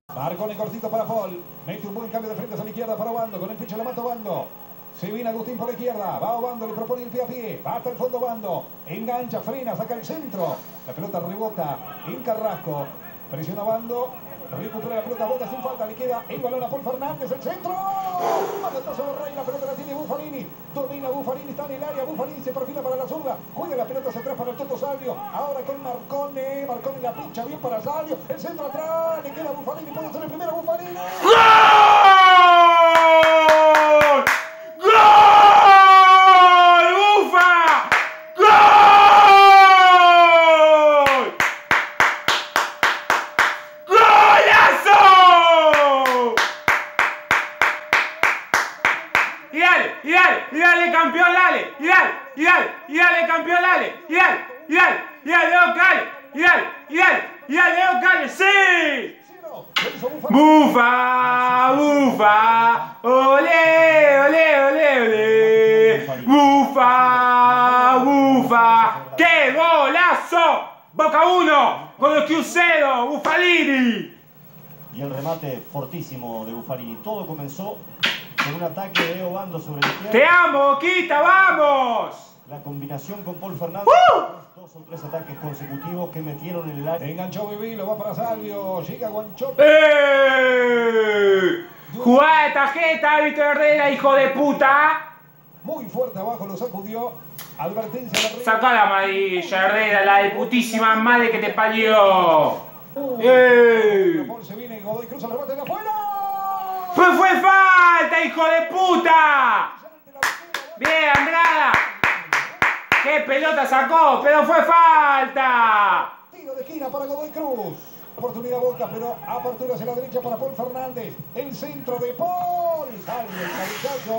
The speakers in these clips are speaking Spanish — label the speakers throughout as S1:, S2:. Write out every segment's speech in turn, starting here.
S1: Marconi cortito para Paul. Mete un buen cambio de frente a la izquierda para Obando. Con el pecho la mata Obando. Se viene Agustín por la izquierda. Va Obando, le propone el pie a pie. Va hasta el fondo Obando. Engancha, frena, saca el centro. La pelota rebota en Carrasco. Presiona Obando. Recupera la pelota, bota sin falta. Le queda el balón a Paul Fernández. El centro. Manotazo de Rey. La pelota la tiene Buffarini. Domina Buffarini. Está en el área. Buffarini se perfila para la zurda. Juega la pelota hacia atrás para el Toto Salvio. Ahora con Marconi. Marconi la pincha bien para Salvio. El centro atrás. Le queda Buffarini. Puede ser el primero. Buffarini.
S2: ¡Gol! ¡Gol! ¡Bufa! ¡Gol! ¡Golazo! Y dale, campeón, dale. Y dale, campeón, dale. Y dale, Leo Cali, sí. Bufa, bufa, olé, olé, olé, olé. Bufa, bufa. ¡Qué golazo! Boca 1, con el Cruzeiro, Buffarini.
S3: Y el remate fortísimo de Buffarini. Todo comenzó con un ataque de Obando sobre la izquierda.
S2: ¡Te amo, Boquita, vamos!
S3: La combinación con Paul Fernández. Dos o tres ataques consecutivos que metieron en el área.
S1: Enganchó Bebilo, va para Salvio. Llega Guanchope.
S2: ¡Jugada de tarjeta, árbitro Herrera, hijo de puta!
S1: Muy fuerte abajo, lo sacudió. Advertencia a la
S2: Saca la amarilla, Herrera, la de putísima madre que te parió.
S1: Se viene Godoy Cruz al remate de afuera.
S2: ¡Pues fue falta, hijo de puta! Bien, Andrada. ¡Qué pelota sacó! ¡Pero fue falta!
S1: Tiro de esquina para Godoy Cruz. Oportunidad Boca, pero apertura hacia la derecha para Paul Fernández. El centro de Paul. Sale el cabezazo.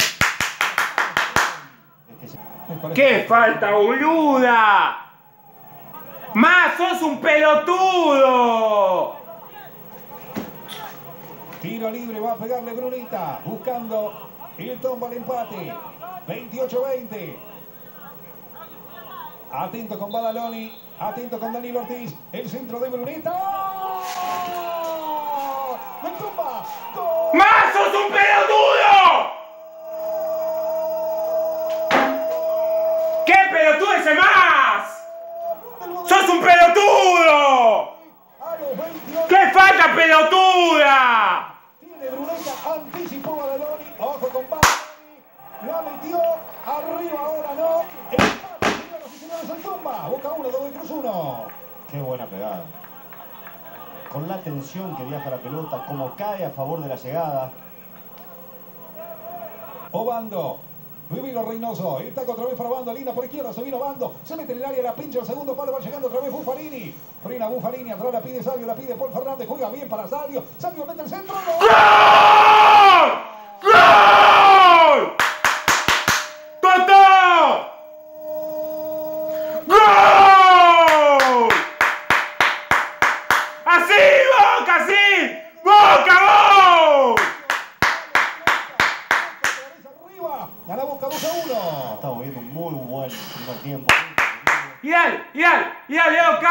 S2: ¡Qué falta, boluda! ¡Más, sos un pelotudo!
S1: Tiro libre, va a pegarle Brunita. Buscando el tomba al empate. 28-20. Atento con Badaloni. Atento con Danilo Ortiz. El centro de Brunita. ¡El tumba! ¡Gol!
S2: ¡Más, sos un pelotudo! ¡Qué pelotudo ese más! ¡Sos un pelotudo! ¡Qué falta pelotuda!
S1: Tiene Bruneta, anticipó Badaloni. Ojo con Badaloni. La metió. Arriba ahora no. Empate, señoras y señores, el tumba. Boca 1, Godoy Cruz 1.
S3: Qué buena pegada. Con la tensión que viaja la pelota, como cae a favor de la llegada.
S1: Obando. Vivilo Reynoso, el taco otra vez para Obando, linda por izquierda, se vino Obando, se mete en el área, la pincha, el segundo palo, va llegando otra vez Buffarini. Frena Buffarini, atrás la pide Salvio, la pide Paul Fernández, juega bien para Salvio, Salvio mete el centro. ¡Gol!
S2: ¡Gol! ¡Toto! ¡Gol! ¡Así, Boca, así! ¡Boca, gol!
S1: Gana Boca 2-1.
S3: Estamos viendo un muy buen primer tiempo.
S2: Y dale, Leo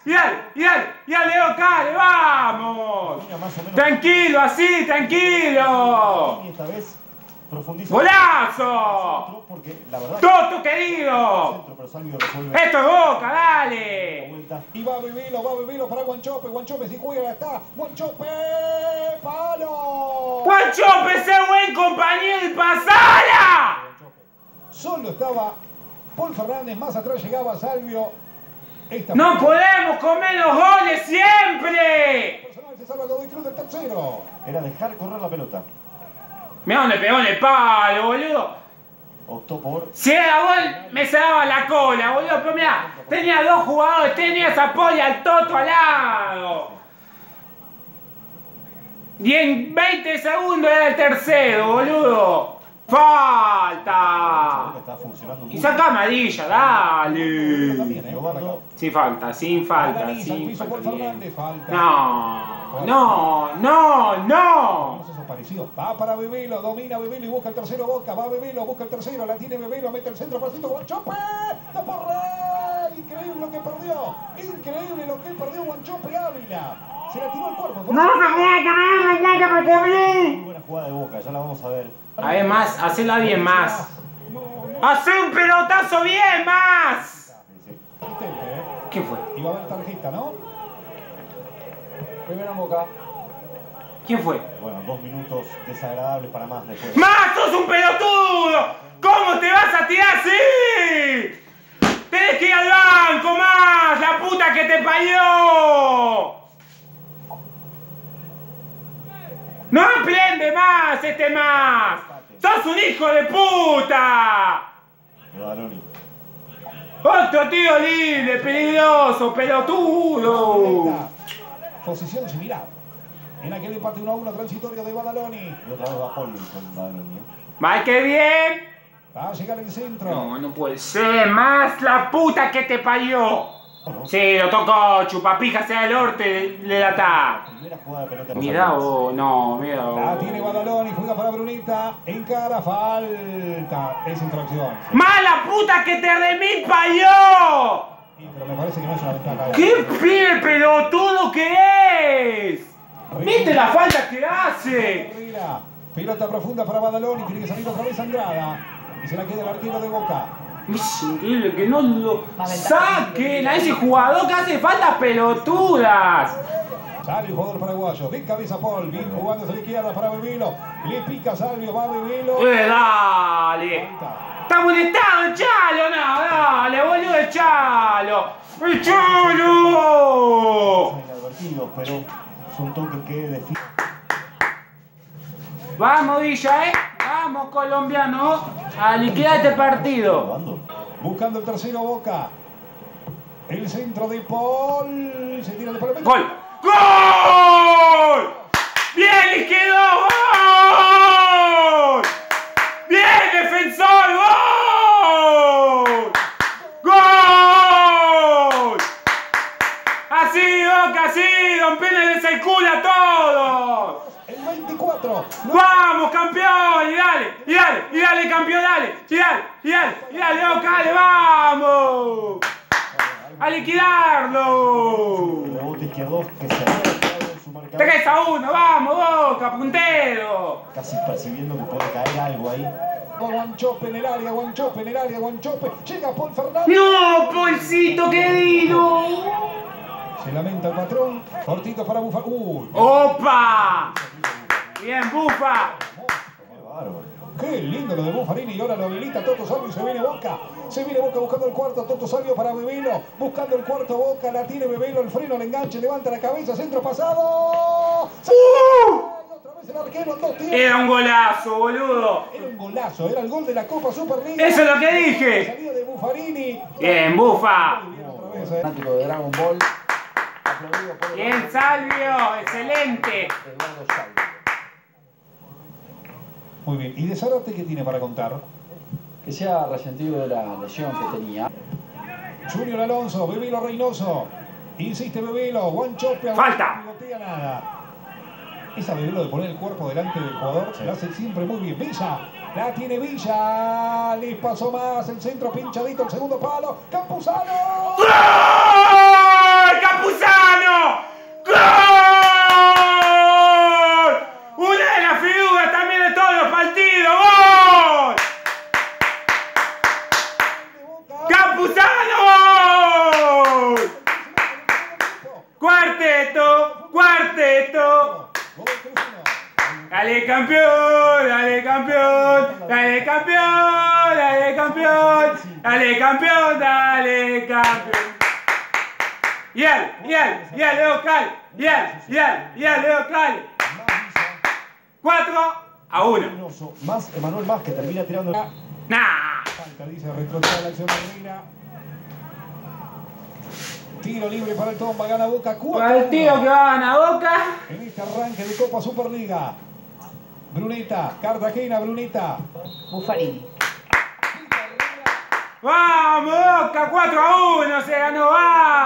S2: Cali, vamos. Tranquilo, así, tranquilo.
S3: Y esta vez profundiza.
S2: ¡Golazo!
S3: Porque la verdad.
S2: ¡Toto querido!
S3: Pero Salvio resuelve.
S2: ¡Esto es Boca, dale!
S1: Y va Bebilo para Guanchope. Guanchope si juega, está. Guanchope, palo.
S2: ¡Guanchope, ese buen compañero y pasala!
S1: Solo estaba Paul Fernández, más atrás llegaba Salvio.
S2: ¡No podemos comer los goles siempre!
S1: Personal se salva Godoy Cruz del tercero.
S3: Era dejar correr la pelota.
S2: Mirá dónde pegó en el palo, boludo.
S3: Optó por.
S2: Si era gol, me cerraba la cola, boludo. Pero mirá, tenía dos jugadores, tenías a Paul y al Toto al lado. Y en 20 segundos era el tercero, boludo. ¡Falta!
S3: Está funcionando
S2: Y saca amarilla, dale. Sin falta. No.
S1: Parecido. Va para Bebilo, domina Bebilo y busca el tercero Boca. Va Bebilo, busca el tercero, la tiene Bebilo, mete el centro, pasito, Guanchope. ¡Está por Rey! Increíble lo que perdió. Increíble lo que perdió Guanchope Ávila. Se la tiró al cuerpo.
S2: ¡No se puede creer! ¡Ya que me comí!
S3: Muy buena jugada de Boca, ya la vamos a ver.
S2: A ver, más, hacela bien más. ¡Hacé un pelotazo bien más! ¿Qué fue?
S1: Iba a haber tarjeta, ¿no?
S4: Primero en Boca.
S2: ¿Quién fue?
S3: Bueno, 2 minutos desagradables para más después.
S2: ¡Más! ¡Sos un pelotudo! ¿Cómo te vas a tirar así? ¡Tenés que ir al banco, más! ¡La puta que te parió! ¡No aprende más este más! ¡Sos un hijo de puta!
S3: Badaloni.
S2: ¡Otro tiro libre, peligroso, pelotudo!
S1: Posición similar. En aquel empate 1-1 transitorio de Badaloni.
S3: Y otra vez va Paul con Badaloni.
S2: ¡Mal que bien!
S1: Va a llegar el centro.
S2: No, no puede ser. ¡Más la puta que te parió! Sí, lo tocó, chupapija sea el norte de la ta.
S3: Primera jugada de pelota.
S2: Mirá vos, no, mirá
S1: La
S2: vos.
S1: tiene Badaloni, juega para Brunita. Encara, falta. Es infracción.
S2: ¡Mala puta que te remil parió!
S1: Sí, pero me parece que no es una ventaja.
S2: ¡Qué pibe pelotudo que es! ¿Viste la falta que hace?
S1: Herrera. Pelota profunda para Badaloni. Tiene que salir otra vez Andrada. Y se la queda el arquero de Boca.
S2: Es increíble que no lo saquen a ese jugador que hace faltas pelotudas.
S1: Sale el jugador paraguayo. De cabeza Paul. Bien jugando hacia la izquierda para Bebelo. Le pica Salvio. Va Bebelo.
S2: Dale. Está molestado el Chalo, no, dale, boludo, el Chalo. ¡El Chalo!
S3: Inadvertidos, pero es un toque que define.
S2: Vamos, Villa, vamos, colombiano, a liquidar este partido.
S1: Buscando el tercero Boca. El centro de Paul. Se tira de Paul.
S2: ¡Gol! ¡Gol! ¡Bien, les quedó! ¡Gol! ¡Bien, defensor! ¡Gol! ¡Gol! Así, Boca, así, don Pérez el culo a todos.
S1: El 24.
S2: ¡Vamos, campeón! ¡Y dale! ¡Y dale! ¡Y dale, campeón! ¡Dale! ¡Y dale! ¡Y dale! ¡Y dale, Boca! ¡Dale! ¡Vamos! ¡A liquidarlo!
S3: Rebote izquierdo que se había quedado en su marcador.
S2: 3-1, vamos, Boca, puntero.
S3: Casi percibiendo que puede caer algo ahí.
S1: Guanchope en el área, Guanchope en el área, Guanchope. Llega Paul Fernández.
S2: No, Polcito querido.
S1: Se lamenta el patrón. Cortito para Bufa. Uy.
S2: ¡Opa! Bien, Bufa.
S3: Qué bárbaro.
S1: Qué lindo lo de Buffarini. Y ahora lo habilita Toto Salvio y se viene Boca. Se viene Boca buscando el cuarto. Toto Salvio para Bebelo. Buscando el cuarto Boca. La tiene Bebelo. El freno, el enganche. Levanta la cabeza. Centro pasado. Otra vez el arquero en 2 tiempos.
S2: Era un golazo, boludo.
S1: Era un golazo. Era el gol de la Copa Superliga.
S2: Eso es lo que dije.
S1: Salida de Buffarini.
S2: Bien, Bufa.
S1: Muy bien otra vez,
S4: Fanático de Dragon Ball. Aplaudido por
S2: Bien, Salvio. Excelente.
S4: Eduardo Salvio.
S1: Muy bien. ¿Y de Zárate qué tiene para contar?
S4: Que se ha resentido de la lesión que tenía.
S1: Junior Alonso, Bebelo Reynoso. Insiste Bebelo, Guanchope.
S2: Falta.
S1: No pivotea nada. Esa Bebelo de poner el cuerpo delante del jugador se la hace siempre muy bien. Villa, la tiene Villa. Les pasó más el centro pinchadito, el segundo palo. Campuzano.
S2: ¡Gol! ¡Campuzano! ¡Gol! Una de las figuras también de todos los partidos. ¡Gol! ¡Campuzano! ¡Cuarteto! ¡Cuarteto! ¡Dale campeón! ¡Dale campeón! ¡Dale campeón! ¡Dale campeón! ¡Dale campeón! ¡Dale campeón! ¡Yal! ¡Local! ¡Yal! ¡Local! 4-1.
S3: Más Emanuel Más que termina tirando.
S2: ¡Nah!
S1: Falta, dice, retrocede la acción de Reina. Tiro libre para el Tomba, gana Boca 4-1.
S2: Partido que va a ganar Boca.
S1: En este arranque de Copa Superliga. Bruneta, Cartagena, Bruneta.
S5: Buffarini.
S2: ¡Vamos, Boca! 4-1 se ganó,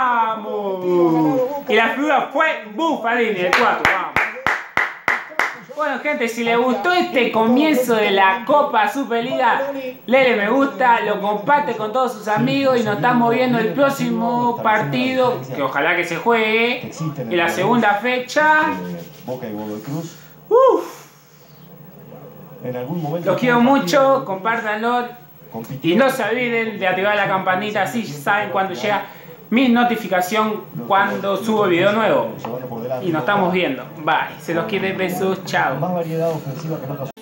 S2: ¡vamos! Y la figura fue Buffarini, el 4, vamos. Bueno, gente, si les gustó este comienzo de la Copa Superliga, denle me gusta, lo comparte con todos sus amigos y nos estamos viendo el próximo partido, que ojalá que se juegue, en la segunda fecha.
S3: Boca y Godoy Cruz.
S2: Uf.
S3: En algún momento
S2: Los quiero mucho, compártanlo y no se olviden de activar la campanita, así saben cuando llega mi notificación cuando subo video nuevo. Y nos estamos viendo. Bye. Se los quiere, besos, chao.
S3: Más variedad ofensiva que en otras